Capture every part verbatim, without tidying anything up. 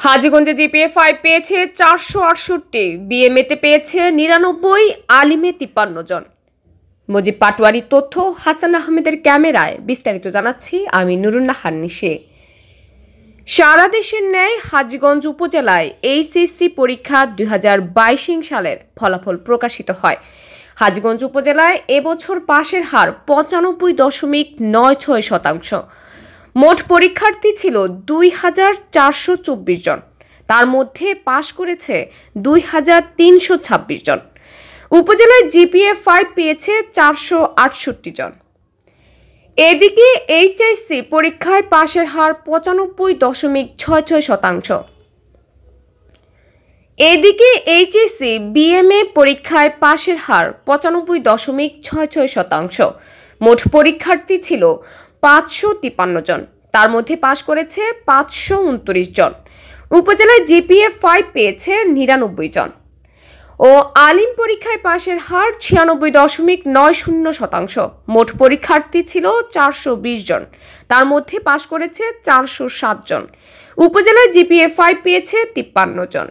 হাজীগঞ্জে GPA five পেয়েছে চারশো আটষট্টি, বিএমএতে পেয়েছে নিরানব্বই, আলিমে তিপ্পান্ন জন। মুজিব পাটোয়ারির তথ্য, হাসান আহমেদের ক্যামেরায় বিস্তারিত জানাচ্ছি আমি নুরুন্নাহার নিশে। সারা দেশের ন্যায় হাজীগঞ্জ উপজেলায় এইচএসসি পরীক্ষা দুই হাজার বাইশ সালের ফলাফল প্রকাশিত হয়। হাজীগঞ্জ উপজেলায় এবছর পাশের হার পঁচানব্বই দশমিক নয় ছয় শতাংশ। মোট পরীক্ষার্থী ছিল দুই হাজার চারশো চব্বিশ জন, তার মধ্যে পাশ করেছে দুই হাজার তিনশো ছাব্বিশ জন। উপজেলায় জিপিএ ফাইভ পেয়েছে চারশো আটষট্টি জন। এদিকে এইচএসসি পরীক্ষায় পাশের হার পঁচানব্বই দশমিক ছয় ছয় শতাংশ। এদিকে এইচএসসি বিএমএ পরীক্ষায় পাশের হার পঁচানব্বই দশমিক ছয় ছয় শতাংশ। মোট পরীক্ষার্থী ছিল পাঁচশো তিপ্পান্ন জন, তার মধ্যে পাশ করেছে পাঁচশো উনত্রিশ জন। উপজেলায় জিপিএ ফাইভ পেয়েছে নিরানব্বই জন ও আলিম পরীক্ষায় পাশের হার ছিয়ানব্বই দশমিক নয় শূন্য শতাংশ। মোট পরীক্ষার্থী ছিল চারশো বিশ জন, তার মধ্যে পাশ করেছে চারশো সাত জন। উপজেলায় জিপিএ ফাইভ পেয়েছে তিপ্পান্ন জন।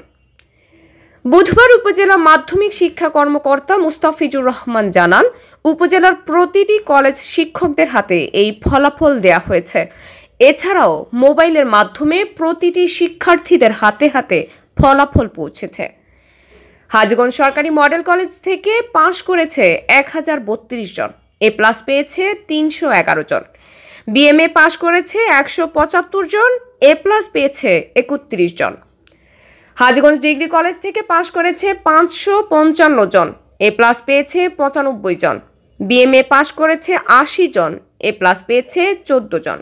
বুধবার উপজেলা মাধ্যমিক শিক্ষা কর্মকর্তা মুস্তাফিজুর রহমান জানান, উপজেলার প্রতিটি কলেজ শিক্ষকদের হাতে এই ফলাফল দেয়া হয়েছে। এছাড়াও মোবাইলের মাধ্যমে প্রতিটি শিক্ষার্থীদের হাতে হাতে ফলাফল পৌঁছেছে। হাজীগঞ্জ সরকারি মডেল কলেজ থেকে পাশ করেছে এক হাজার বত্রিশ জন, এ প্লাস পেয়েছে তিনশো এগারো জন। বিএমএ পাশ করেছে একশো পঁচাত্তর জন, এ প্লাস পেয়েছে একত্রিশ জন। হাজীগঞ্জ ডিগ্রি কলেজ থেকে পাশ করেছে পাঁচশো পঞ্চান্ন জন, এ প্লাস পেয়েছে পঁচানব্বই জন। বিএমএ পাশ করেছে আশি জন, এ প্লাস পেয়েছে চোদ্দ জন।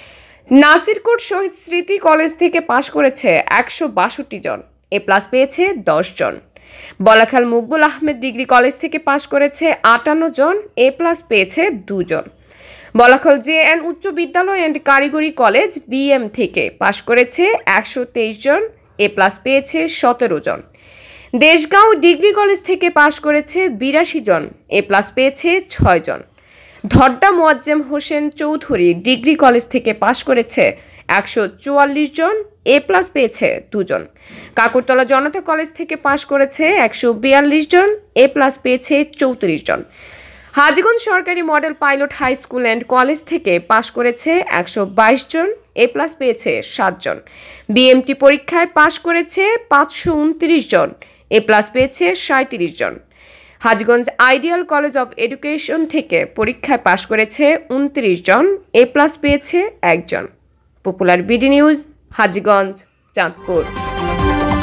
নাসিরকোট শহীদ স্মৃতি কলেজ থেকে পাশ করেছে একশো বাষট্টি জন, এ প্লাস পেয়েছে দশ জন। বলাখাল মকবুল আহমেদ ডিগ্রি কলেজ থেকে পাশ করেছে আটান্ন জন, এ প্লাস পেয়েছে দুজন। বলাখাল জে এন উচ্চ বিদ্যালয় অ্যান্ড কারিগরি কলেজ বিএম থেকে পাশ করেছে একশো তেইশ জন, এ প্লাস পেয়েছে সতেরো জন। দেশগাঁও ডিগ্রি কলেজ থেকে পাশ করেছে বিরাশি জন, এ প্লাস পেয়েছে ছয় জন। ধড্ডা মোয়াজ্জেম হোসেন চৌধুরী ডিগ্রি কলেজ থেকে পাশ করেছে একশো চুয়াল্লিশ জন, এ প্লাস পেয়েছে দুজন। কাকুরতলা জনতা কলেজ থেকে পাশ করেছে একশো বিয়াল্লিশ জন, এ প্লাস পেয়েছে চৌত্রিশ জন। হাজীগঞ্জ সরকারি model pilot high school and college থেকে পাশ করেছে একশো বাইশ জন, এ প্লাস পেয়েছে সাত জন। বিএমটি পরীক্ষায় পাশ করেছে পাঁচশো উনত্রিশ জন, এ প্লাস পেয়েছে সাঁত্রিশ জন। Hajiganj ideal college of education থেকে পরীক্ষায় পাশ করেছে উনত্রিশ জন, এ প্লাস পেয়েছে একজন। Popular BD news, Hajiganj, Chandpur.